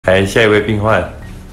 来，下一位病患。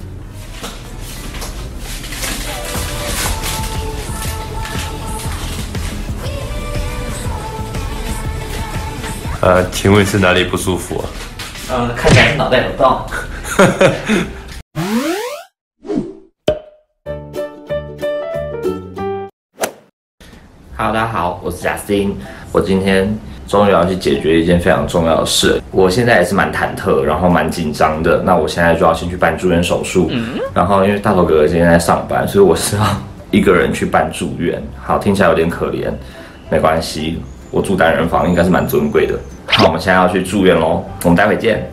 请问是哪里不舒服啊？ 看起来是脑袋有洞。Hello， 大家好，我是贾斯汀。我今天终于要去解决一件非常重要的事。我现在也是蛮忐忑，然后蛮紧张的。那我现在就要先去办住院手术。然后因为大头哥哥今天在上班，所以我是要一个人去办住院。好，听起来有点可怜，没关系，我住单人房应该是蛮尊贵的。好，我们现在要去住院咯，我们待会见。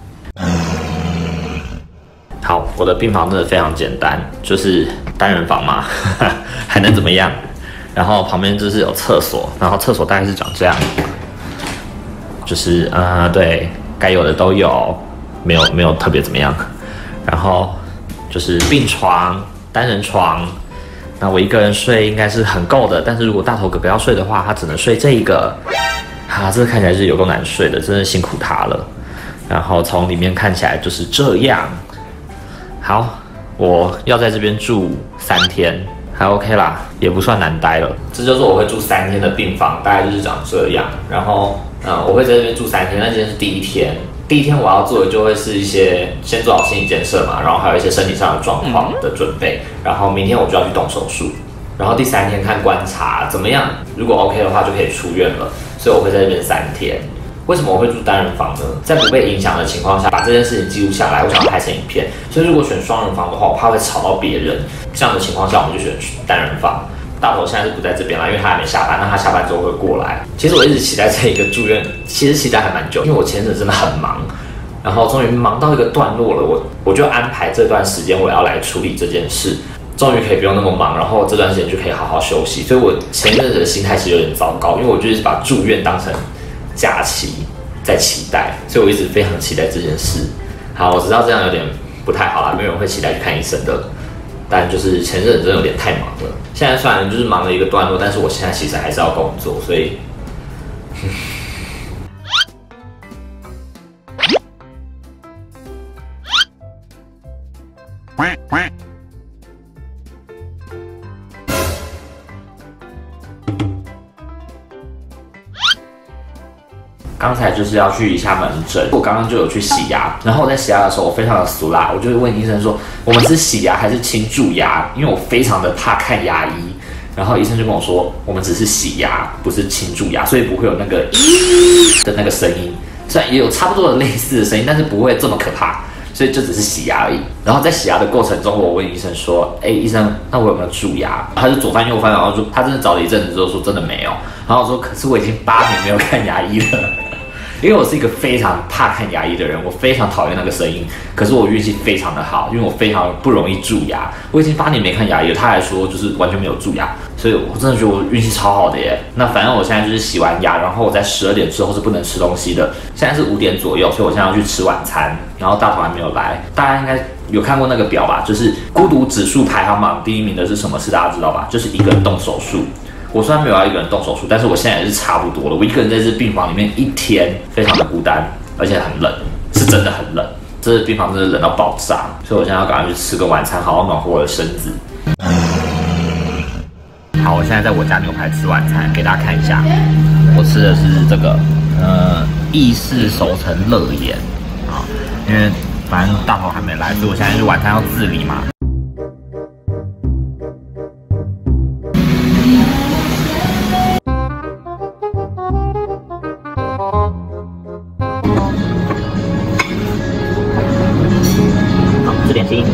好，我的病房真的非常简单，就是单人房嘛，还能怎么样？然后旁边就是有厕所，然后厕所大概是长这样，就是对，该有的都有，没有特别怎么样。然后就是病床、单人床，那我一个人睡应该是很够的，但是如果大头哥哥要睡的话，他只能睡这一个。这个看起来是有够难睡的，真的辛苦他了。然后从里面看起来就是这样。好，我要在这边住3天。还 OK 啦，也不算难待了。这就是我会住3天的病房，大概就是长这样。然后，我会在这边住3天。那今天是第1天，第1天我要做的就会是一些先做好心理建设嘛，然后还有一些身体上的状况的准备。然后明天我就要去动手术。然后第3天看观察怎么样，如果 OK 的话就可以出院了。所以我会在这边3天。为什么我会住单人房呢？在不被影响的情况下，把这件事情记录下来，我想要拍成影片。所以如果选双人房的话，我怕会吵到别人。这样的情况下，我们就选单人房。大头现在是不在这边啦，因为他还没下班。那他下班之后会过来。其实我一直期待这一个住院，其实期待还蛮久，因为我前阵真的很忙，然后终于忙到一个段落了，我就安排这段时间我要来处理这件事。终于可以不用那么忙，然后这段时间就可以好好休息。所以我前一阵子的心态其实有点糟糕，因为我就是把住院当成假期在期待，所以我一直非常期待这件事。好，我知道这样有点不太好啦，没有人会期待去看医生的。但就是前阵子真的有点太忙了，现在虽然就是忙了一个段落，但是我现在其实还是要工作，所以。刚才就是要去一下门诊，我刚刚就有去洗牙，然后我在洗牙的时候我非常的俗辣，我就会问医生说，我们是洗牙还是清蛀牙？因为我非常的怕看牙医，然后医生就跟我说，我们只是洗牙，不是清蛀牙，所以不会有那个的那个声音，虽然也有差不多的类似的声音，但是不会这么可怕，所以就只是洗牙而已。然后在洗牙的过程中，我问医生说，医生，那我有没有蛀牙？他就左翻右翻，然后说他真的找了一阵子之后说真的没有，然后我说可是我已经8年没有看牙医了。因为我是一个非常怕看牙医的人，我非常讨厌那个声音。可是我运气非常的好，因为我非常不容易蛀牙。我已经8年没看牙医了，他还说就是完全没有蛀牙，所以我真的觉得我运气超好的耶。那反正我现在就是洗完牙，然后我在12点之后是不能吃东西的。现在是5点左右，所以我现在要去吃晚餐。然后大头还没有来，大家应该有看过那个表吧？就是孤独指数排行榜第1名的是什么事？大家知道吧？就是一个人动手术。我虽然没有要一个人动手术，但是我现在也是差不多了。我一个人在这病房里面1天，非常的孤单，而且很冷，是真的很冷。这病房真的冷到爆炸，所以我现在要赶快去吃个晚餐，好好暖和我的身子。好，我现在在我家牛排吃晚餐，给大家看一下。我吃的是这个，意式熟成乐眼啊，因为反正大头还没来，所以我现在就晚餐要自理嘛。点心。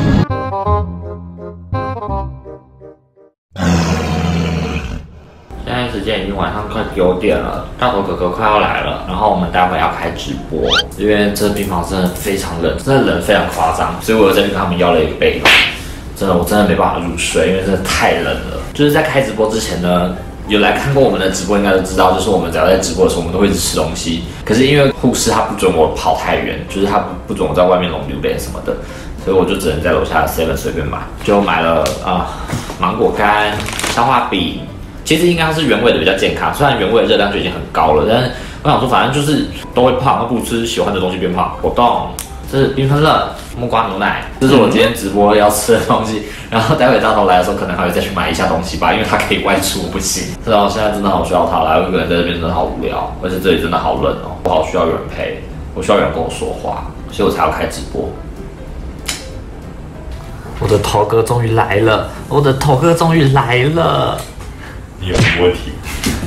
现在时间已经晚上快9点了，大头哥哥快要来了，然后我们待会要开直播，因为这病房真的非常冷，真的冷非常夸张，所以我又在跟他们要了一个被子。真的，我真的没办法入睡，因为真的太冷了。就是在开直播之前呢，有来看过我们的直播应该都知道，就是我们只要在直播的时候，我们都会一直吃东西。可是因为护士他不准我跑太远，就是他不准我在外面弄榴莲什么的，所以我就只能在楼下的 7随便买，就买了芒果干、消化饼。其实应该是原味的比较健康，虽然原味的热量就已经很高了，但是我想说反正就是都会胖，不吃喜欢的东西变胖。果冻这是缤纷乐木瓜牛奶，这是我今天直播要吃的东西。然后待会大头来的时候，可能还会再去买一下东西吧，因为他可以外出，不行。是啊，我现在真的好需要他来，我一个人在这边真的好无聊，而且这里真的好冷哦，我好需要有人陪，我需要有人跟我说话，所以我才要开直播。我的头哥终于来了，我的头哥终于来了。 你有什么问题？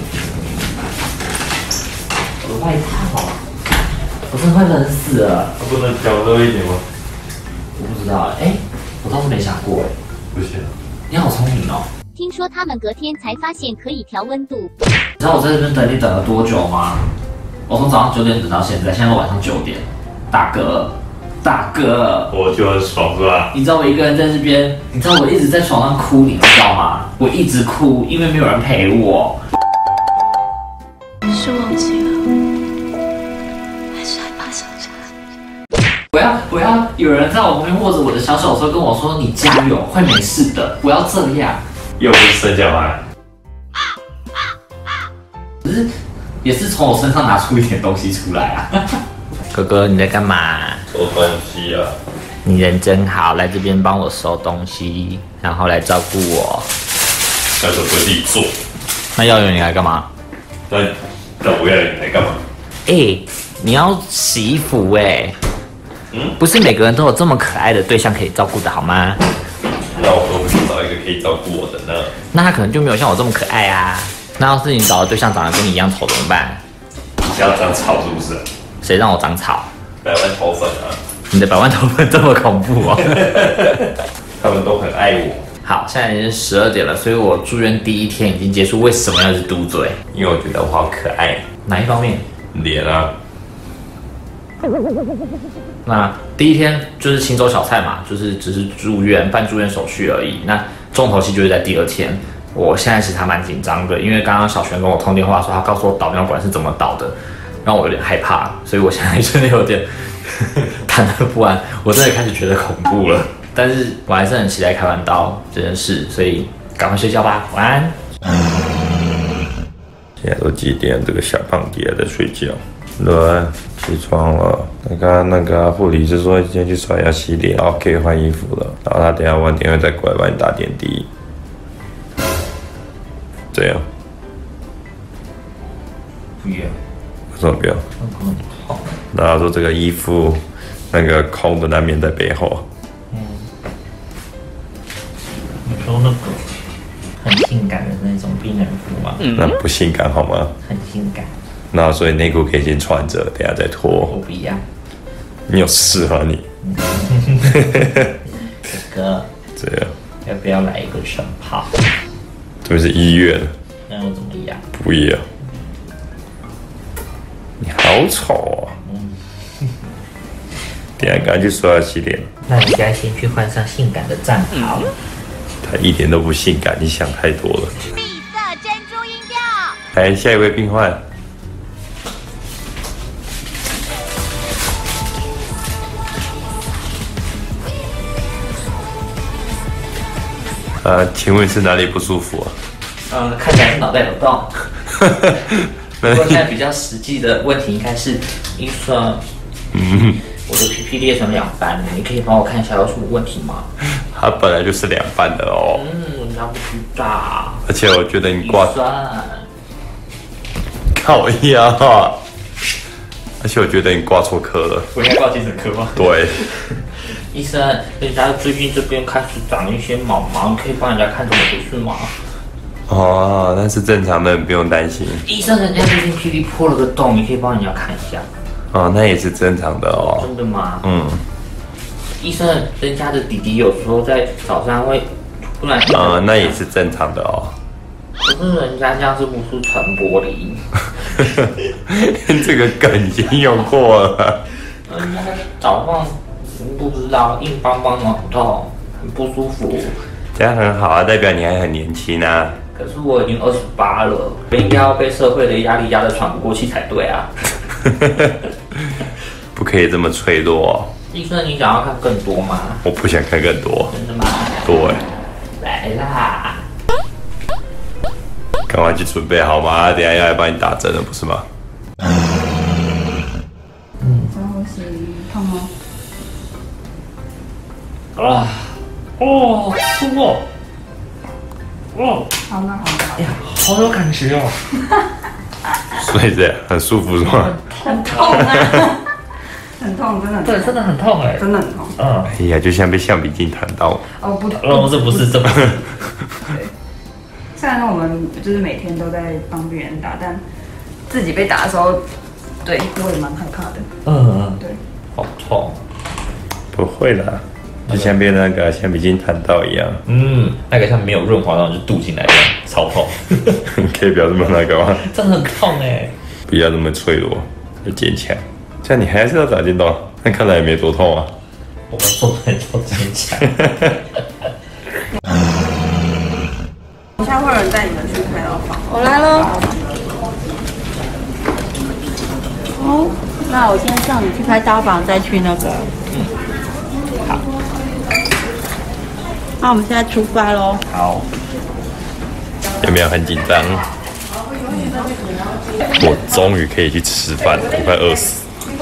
我的外套，我真的快冷死了。 不能调热一点吗？ 我不知道我倒是没想过不行。 你好聪明哦。 听说他们隔天才发现可以调温度。 你知道我在这边等你等了多久吗？我从早上9点等到现在，现在都晚上9点。大哥， 我就很爽是吧？ 你知道我一个人在这边，你知道我一直在床上哭，你知道吗？我一直哭，因为没有人陪我。 是忘记了，还是害怕想起来？ 我要有人在我旁边握着我的小手跟我说：“你加油，会没事的，不要这样。” 又不是生小孩。 可是也是从我身上拿出一点东西出来啊。哥哥，你在干嘛？ 收东西啊。 你人真好，来这边帮我收东西，然后来照顾我。 那就自己做。 那要有你来干嘛？ 那我要你来干嘛？ 你要洗衣服不是每个人都有这么可爱的对象可以照顾的好吗？ 那我都去找一个可以照顾我的呢。 那他可能就没有像我这么可爱啊。那要是你找的对象长得跟你一样丑怎么办？ 你要长草是不是？ 谁让我长草 100万头粉啊！ 你的100万头粉这么恐怖哦！ 他们都很爱我。 好，现在已经12点了，所以我住院第1天已经结束。为什么要是嘟嘴？ 因为我觉得我好可爱。 哪一方面？ 脸啊。 那第1天就是轻舟小菜嘛，就是只是住院办住院手续而已。那重头戏就是在第2天。我现在其实还蛮紧张的，因为刚刚小璇跟我通电话说，他告诉我导尿管是怎么导的，让我有点害怕，所以我现在真的有点忐忑不安，我真的开始觉得恐怖了。但是我还是很期待开完刀这件事，所以赶快睡觉吧，晚安。 现在都几点？这个小胖弟还在睡觉。伦，起床了。那个护理师说今天去刷牙洗脸，然后可以换衣服了。然后他等一下晚点会再过来帮你打点滴。怎样？ 不要。 为什么不要？然后说这个衣服那个空的那面在背后。 你说那个很性感的那种病人服吗？ 那不性感好吗？ 很性感。 那所以内裤可以先穿着，等一下再脱。 我不要。 你有事啊你？ 哥哥， 这样要不要来一个晨跑？ 这边是医院， 那又怎么样？ 不一样。你好丑啊！等一下赶快去刷牙洗脸。 那你该先去换上性感的战袍。 他一点都不性感，你想太多了。 绿色珍珠音调。 来，下一位病患。请问是哪里不舒服啊？ 看起来是脑袋有洞。不过现在比较实际的问题应该是，医生，我的屁屁裂成2半，你可以帮我看一下有什么问题吗？ 它本来就是2半的哦。 那不知道。 而且我觉得你挂算靠腰啊！而且我觉得你挂错科了。 我应该挂精神科吗？ 对。 医生，人家最近这边开始长一些毛毛，你可以帮人家看怎么回事吗？ 哦，那是正常的，不用担心。 医生，人家最近屁屁破了个洞，你可以帮人家看一下。 哦，那也是正常的哦。 真的吗？医生，人家的弟弟有时候在早上会突然…… 那也是正常的哦。 可是人家这样是不是传玻璃？ 这个梗已经用过了。 人家早上不知道硬邦邦的，很痛，很不舒服。 这样很好啊，代表你还很年轻啊。 可是我已经28了，我应该要被社会的压力压得喘不过气才对啊。 不可以这么脆弱哦。 医生，你想要看更多吗？ 我不想看更多。 真的吗？ 对。 来啦！ 赶快去准备好吗？等一下要来帮你打针了，不是吗？ 然后是痛吗？ 啊，哦，好粗哦，哦， 好呢，好呢， 哎呀，好有感觉哦， 所以这样很舒服是吗？ 很痛啊，很痛，真的很痛， 对，真的很痛哎， 真的很痛。 嗯， 哎呀，就像被橡皮筋弹到。 哦不， 这不是， 对。虽然说我们就是每天都在帮别人打，但自己被打的时候，对我也蛮害怕的。 嗯， 对， 好痛， 不会啦，就像被那个橡皮筋弹到一样。 那个像没有润滑，然后就渡进来一样，超痛， 可以不要这么那个吗？ 真的很痛哎， 不要这么脆弱，要坚强。这样你还是要打电动，那看来也没多痛啊。 我们做人要坚强。 现在会有人带你们去开刀房。 我来喽。哦，那我先送你去开刀房，再去那个。好。那我们现在出发喽。 好， 有没有很紧张？我终于可以去吃饭了，我快饿死。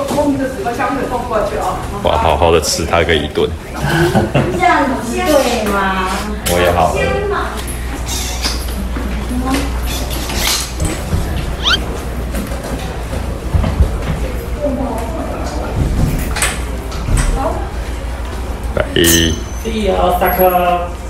我要好好的吃它个一顿。 这样对吗？ 我也好饿。 拜。 See you，萨克。